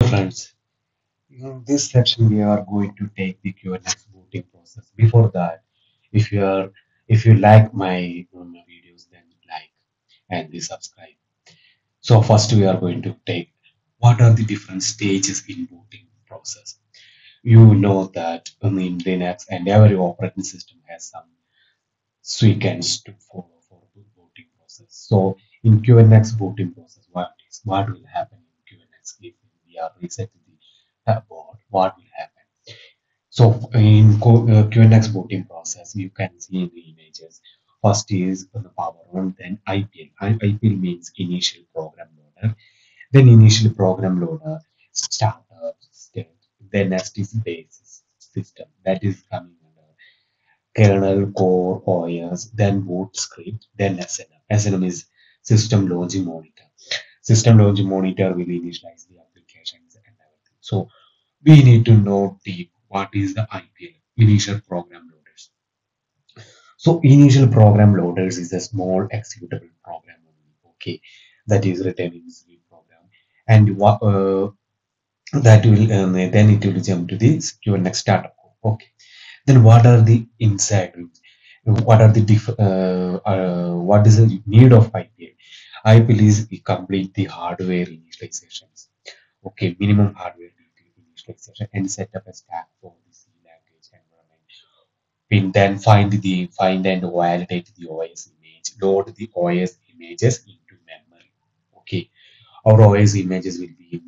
Friends, in this section we are going to take the QNX booting process. Before that, if you are if you like my videos, then like and the subscribe. So first we are going to take what are the different stages in booting process. You know that in Linux and every operating system has some sequence to follow for the booting process. So in QNX booting process, what will happen in QNX if we are resetting the board? What will happen? So in QNX booting process, you can see in the images. First is the power on, then IPL. IPL means initial program loader. Then initial program loader, startup state. Then next is basis system. That is coming under kernel, core, OS, then boot script, then SNM. SNM is system launch monitor. System launch monitor will initialize the applications and everything. So we need to know deep what is the IPL, initial program loaders. So initial program loaders is a small executable program only, okay, that is written in C program, and that will then it will jump to the QNX startup code. Okay, then what are the inside? What are the what is the need of IPL? IPL is complete the hardware initializations. Okay, minimum hardware initialization and set up a stack for the C language environment. We then find and validate the OS image, load the OS images into memory. Okay, our OS images will be in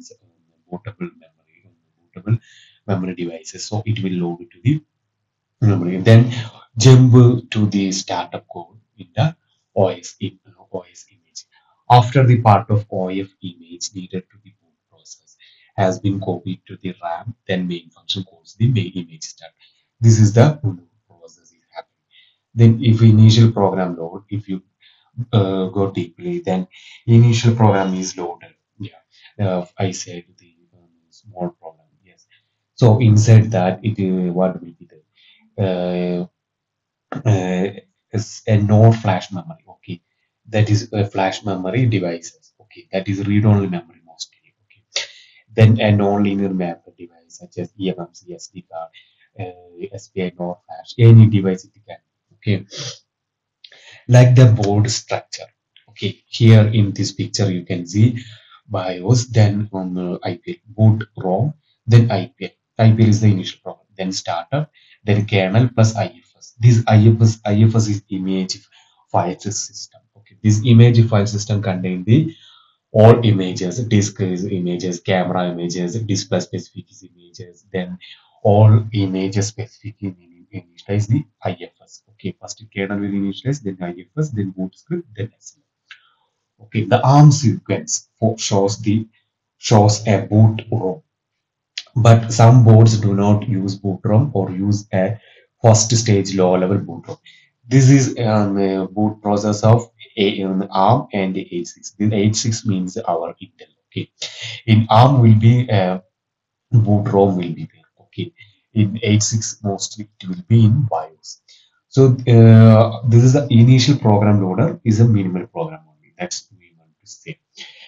bootable memory devices, so it will load to the memory. Then jump to the startup code in the OS image. After the part of OF image needed to the boot process has been copied to the RAM, then main function calls the main image start. This is the process is happening. Then if initial program load, if you go deeply, then initial program is loaded. Yeah, I said the small program. Yes. So inside that, what will be the is a no flash memory. Okay, that is a flash memory devices. Okay, that is read-only memory mostly. Okay, then a non-linear memory device such as eMMC, SD card, SPI, NOR flash, any device it can. Okay, like the board structure. Okay, here in this picture you can see BIOS, then on IPL, boot ROM, then IPL. IPL is the initial program, then startup, then kernel plus IFS. This IFS is image file system. Okay, this image file system contains the all images, disk is images, camera images, display specific images, then all images specific initialize the IFS. Okay, first kernel will initialize, then IFS, then boot script, then SL. Okay, the ARM sequence shows a boot ROM, but some boards do not use boot ROM or use a first stage low level boot ROM. This is a boot process of ARM and the A6. The A6 means our Intel. Okay, in ARM will be boot ROM will be there. Okay, in A6 mostly it will be in BIOS. So this is the initial program loader is a minimal program only. That's we want to say.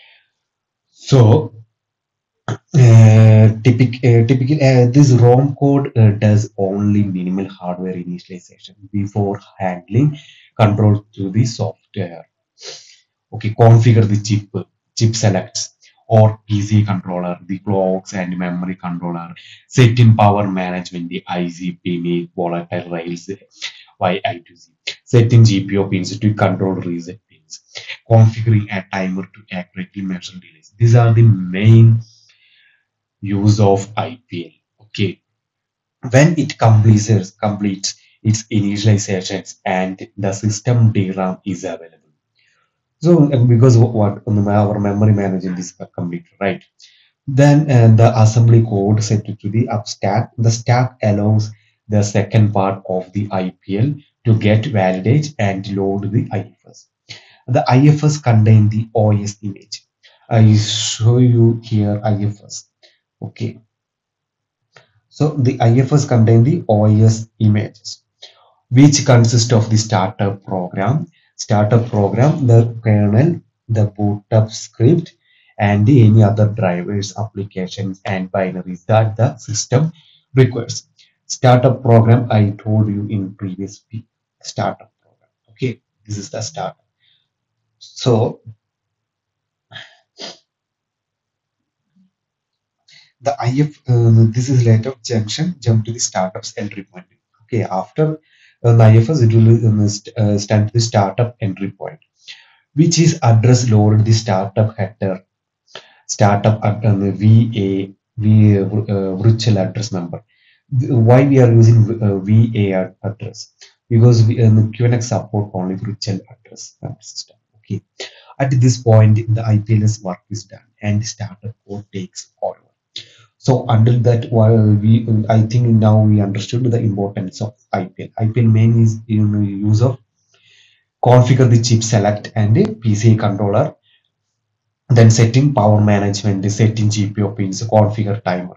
So typically, this ROM code does only minimal hardware initialization before handling control to the software. Okay, configure the chip selects or PC controller, the clocks and memory controller, set in power management, the IC, PMIC, volatile rails, Y2Z, set in GPU pins to control reset pins, configuring a timer to accurately measure delays. These are the main use of IPL. Okay, when it completes its initializations and the system DRAM is available. So because what our memory management is complete, right? Then the assembly code set to the up stack. The stack allows the second part of the IPL to get validate and load the IFS. The IFS contain the OS image. I show you here IFS. Okay, so the IFS contain the OS images, which consist of the startup program, the kernel, the boot up script, and any other drivers, applications, and binaries that the system requires. Startup program I told you in previous week. Startup program. Okay, this is the startup. So the IF, this is later junction, jump to the startups entry point. Okay, after the IFS, it will stand to the startup entry point, which is address load the startup header, startup at virtual address number. Why we are using VA address? Because QNX support only virtual address system. Okay, at this point, the IPLS work is done and startup code takes over. So until that, while I think now we understood the importance of IPL. IPL main is use of configure the chip select and a PCI controller, then setting power management, setting GPU pins, configure timer.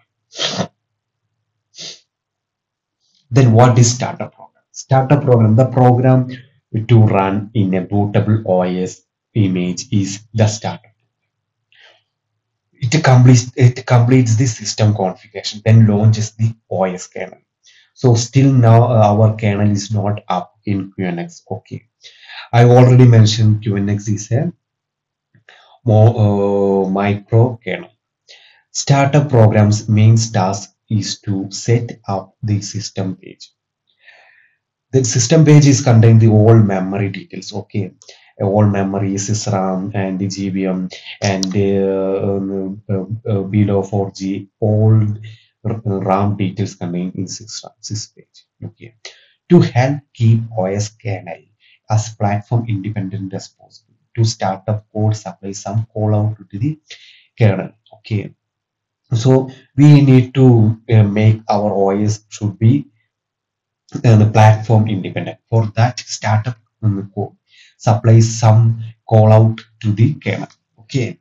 Then what is startup program? Startup program, the program to run in a bootable OS image is the startup. It completes the system configuration, then launches the OS kernel. So still now our kernel is not up in QNX. Okay, I already mentioned QNX is a more microkernel. Startup program's main task is to set up the system page. The system page is contain the all memory details. Okay, all memory is RAM and the GBM and below 4G, all RAM details contained in sys page. Okay, to help keep OS kernel as platform independent as possible. To startup code supply some call out to the kernel. Okay, so we need to make our OS should be platform independent. For that, startup code supplies some call out to the kernel. Okay,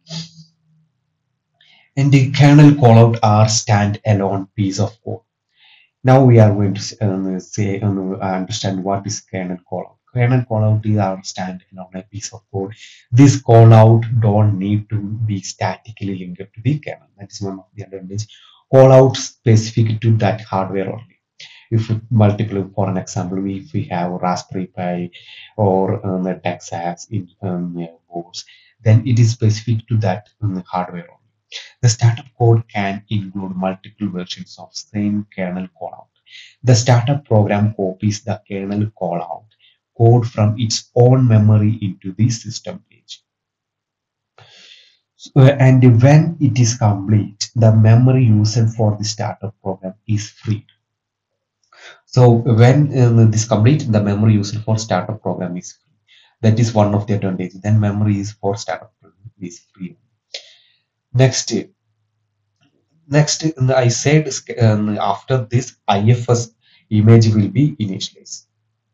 and the kernel call out are stand-alone piece of code. Now we are going to say understand what is kernel callout. Kernel callout is our standalone a piece of code. This callout don't need to be statically linked to the kernel. That is one of the advantage. Callout specific to that hardware only. If multiple, for an example, if we have Raspberry Pi or a Texas in boards, then it is specific to that hardware only. The startup code can include multiple versions of same kernel callout. The startup program copies the kernel callout code from its own memory into the system page. And when it is complete, the memory used for the startup program is free. So when this complete, the memory used for startup program is free. That is one of the advantages. Then memory is for startup program is free. Next, I said after this IFS image will be initialized.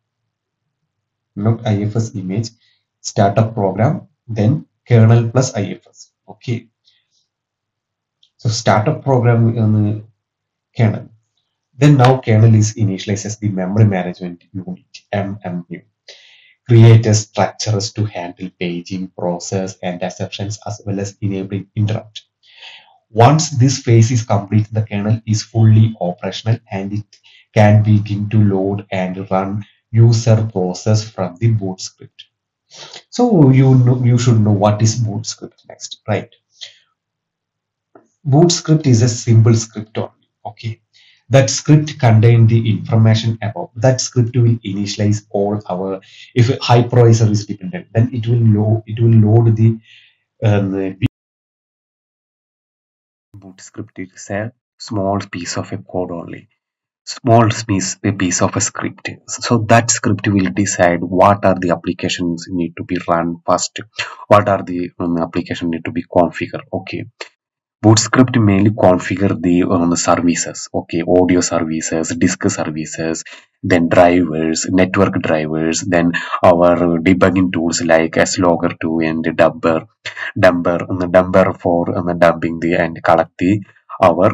Not IFS image, startup program, then kernel plus IFS. Okay. So startup program kernel. Then now kernel is initialized as the memory management unit MMU. Create structures to handle paging, process, and exceptions as well as enabling interrupt. Once this phase is complete, the kernel is fully operational and it can begin to load and run user process from the boot script. So you should know what is boot script next, right? Boot script is a simple script only. Okay, that script contains the information about that script will initialize all our, if a hypervisor is dependent, then it will load the boot script is a small piece of a code only, small piece of a script. So that script will decide what are the applications need to be run first, what are the application need to be configured. Okay, boot script mainly configure the services. Okay, audio services, disk services, then drivers, network drivers, then our debugging tools like slogger 2 and dumber for dumping the and collect the our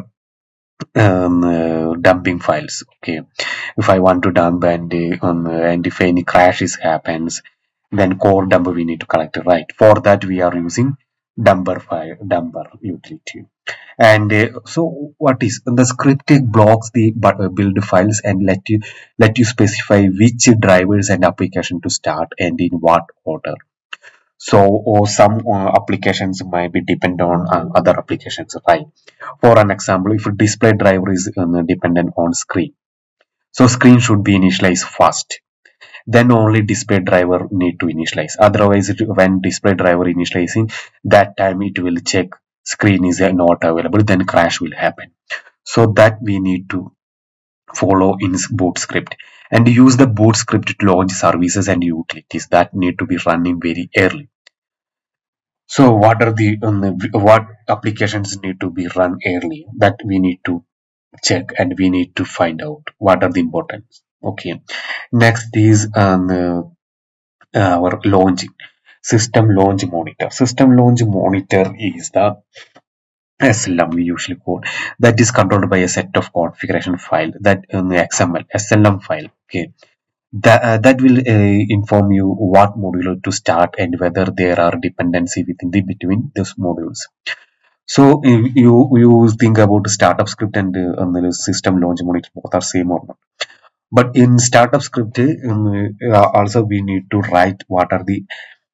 dumping files. Okay, if I want to dump and if any crashes happens, then core dump we need to collect it, right? For that we are using dumper file, dumper utility. And so what is the script blocks the build files and let you specify which drivers and application to start and in what order. So or some applications might be dependent on other applications, right? For an example, if a display driver is dependent on screen, so screen should be initialized first, then only display driver need to initialize. Otherwise when display driver initializing, that time it will check screen is not available, then crash will happen. So that we need to follow in boot script and use the boot script to launch services and utilities that need to be running very early. So what are the what applications need to be run early, that we need to check and we need to find out what are the importance. Okay, next is our launch system launch monitor. System launch monitor is the SLM we usually call, that is controlled by a set of configuration file, that XML SLM file. Okay, that will inform you what module to start and whether there are dependency within the between those modules. So if you think about startup script and the system launch monitor, both are same or not. But in startup script, also we need to write what are the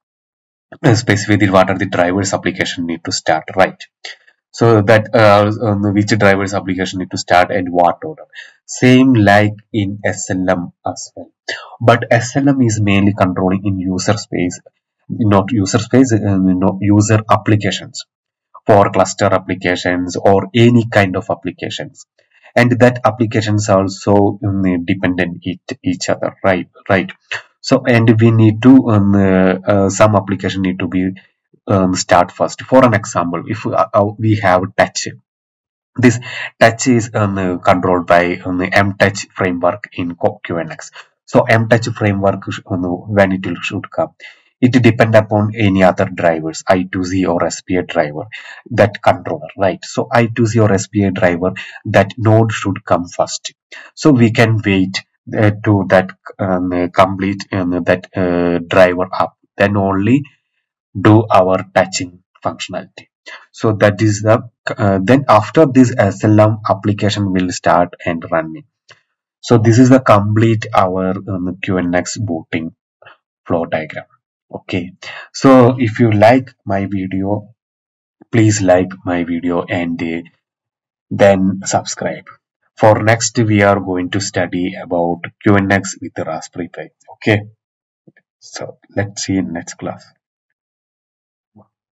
specify what are the drivers application need to start, right? So that which drivers application need to start and what order. Same like in SLM as well. But SLM is mainly controlling in user space, not user space, not user applications, for cluster applications or any kind of applications, and that applications also dependent each other, right. So and we need to some application need to be start first. For an example, if we have touch, this touch is controlled by the mtouch framework in QNX. So mtouch framework when it will should come, it depend upon any other drivers, I2C or SPA driver, that controller, right? So I2C or SPA driver, that node should come first. So we can wait to that complete that driver up, then only do our touching functionality. So that is the then after this SLM application will start and running. So this is the complete our QNX booting flow diagram. Okay, so if you like my video, please like my video and then subscribe. For next we are going to study about QNX with the Raspberry Pi. Okay, so let's see in next class.